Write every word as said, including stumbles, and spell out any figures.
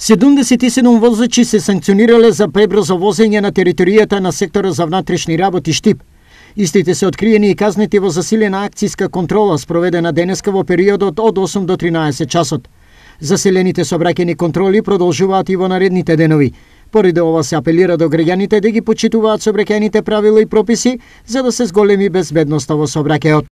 седумдесет и седум возачи се санкционирале за пребрзо возење на територијата на сектора за внатрешни работи Штип. Истите се откриени и казнети во засилена акцијска контрола спроведена денеска во периодот од осум до тринаесет часот. Заселените сообраќајни контроли продолжуваат и во наредните денови. Поради ова се апелира до граѓаните да ги почитуваат сообраќајните правила и прописи за да се зголеми безбедноста во сообраќајот.